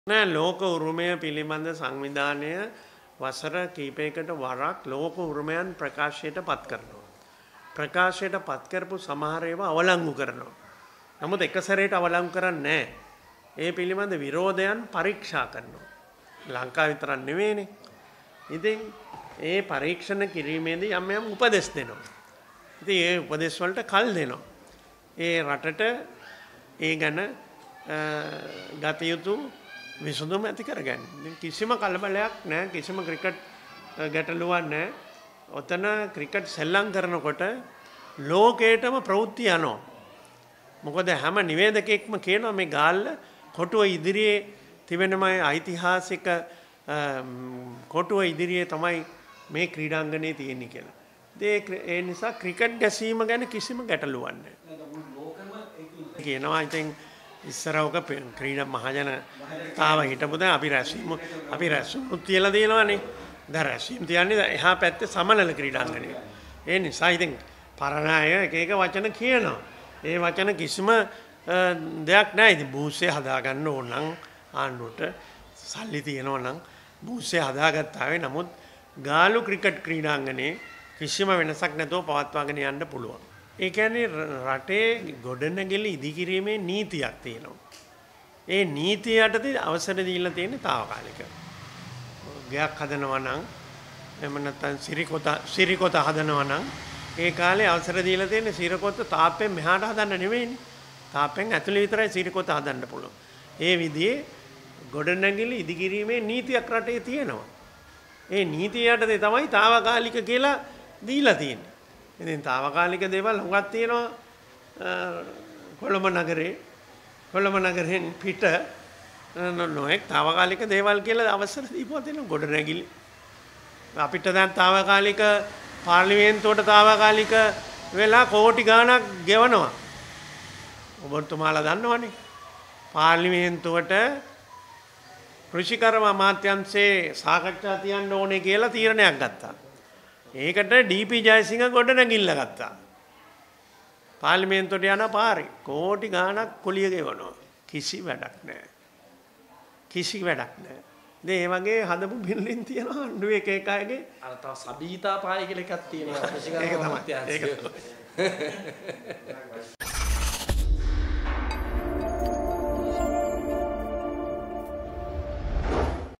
නෑ ලෝක උරුමය පිළිබඳ සංවිධානය වසර කීපයකට වරක් ලෝක උරුමයන් ප්‍රකාශයට පත් කරනවා. ප්‍රකාශයට පත් කරපු සමහර ඒවා අවලංගු කරනවා. නමුත් එක සැරේට අවලංගු කරන්නේ නැහැ. ඒ පිළිබඳ විරෝධයන් පරීක්ෂා කරනවා. ලංකාව විතරක් නෙවෙයිනේ. ඉතින් ඒ පරීක්ෂණ කිරීමේදී යම් යම් උපදෙස් දෙනවා. ඉතින් ඒ උපදෙස් වලට කල් දෙනවා. ඒ රටට ඒ ගැන ගත යුතු විසඳුම ඇති කරගන්න. කිසිම කලබලයක් නැහැ, කිසිම ක්‍රිකට් ගැටලුවක් නැහැ. ඔතන ක්‍රිකට් සෙල්ලම් කරනකොට ලෝකේටම ප්‍රවෘත්ති යනවා. මොකද හැම නිවේදකෙක්ම කියනවා මේ ගාල්ල කොටුව ඉදිරියේ තිබෙනම ඓතිහාසික කොටුව ඉදිරියේ තමයි මේ ක්‍රීඩාංගණේ තියෙන්නේ කියලා. ඒ නිසා ක්‍රිකට් ගැසීම ගැන කිසිම ගැටලුවක් නැහැ. කියනවා ඉතින් ඉස්සරවක ක්‍රීඩා මහජන තාව හිටපු දැන් අපි රැස්වීම තියලා දෙනවනේ. දැන් රැස්වීම තියන්නේ එහා පැත්තේ සමනල ක්‍රීඩාංගණේ. ඒ නිසා ඉතින් පරණ අය එක එක වචන කියනවා. ඒ වචන කිසිම දෙයක් නැහැ. ඉතින් බූස්සේ හදාගන්න ඕන නම් ආණ්ඩුවට සල්ලි තියෙනවා නම් බූස්සේ හදාගත්තා වෙයි. නමුත් ගාලු ක්‍රිකට් ක්‍රීඩාංගණේ කිසිම වෙනසක් නැතුව පවත්වාගෙන යන්න පුළුවන්. ඒ කියන්නේ රටේ ගොඩනැගිලි ඉදිකිරීමේ නීතියක් තියෙනවා. ඒ නීතිය යටතේ අවසර දීලා තියෙන්නේ తాවකාලික. ගයක් හදනවා නම් එහෙම නැත්නම් සිරිකොත හදනවා නම් ඒ කාලේ අවසර දීලා තියෙන්නේ සිරිකොත තාප්පෙන් මෙහාට හදන්න නෙවෙයිනේ. තාප්පෙන් ඇතුලේ විතරයි සිරිකොත හදන්න පුළුවන්. ඒ විදිහේ ගොඩනැගිලි ඉදිකිරීමේ නීතියක් රටේ තියෙනවා. ඒ නීතිය යටතේ තමයි తాවකාලික කියලා දීලා තියෙන්නේ. ඉතින් తాවකාලික දේවල් හුඟක් තියෙනවා කොළඹ නගරෙන් පිට නොඑක් తాවකාලික දේවල් කියලා අවසර දීපුවා තියෙනවා ගොඩනැගිලි. අපිට දැන් తాවකාලික පාර්ලිමේන්තුවට తాවකාලික වෙලා කෝටි ගාණක් ගෙවනවා. ඔබතුමාලා දන්නවනේ. පාර්ලිමේන්තුවට කෘෂිකර්ම අමාත්‍යාංශයේ සාකච්ඡා තියන්න ඕනේ කියලා තීරණයක් ගත්තා. ඒකට ඩීපී ජයසිංහ ගොඩනැගිල්ල ගත්තා. පාර්ලිමේන්තුවට යන පාරේ කෝටි ගාණක් කුලිය ගෙවනවා. කිසි වැඩක් නැහැ. ඉතින් ඒ වගේ හදපු බිල්ඩින් තියෙනවා අඬුවේ එක එක අයගේ. අර තව සබීතා පාය කියලා එකක් තියෙනවා. ඒක තමයි.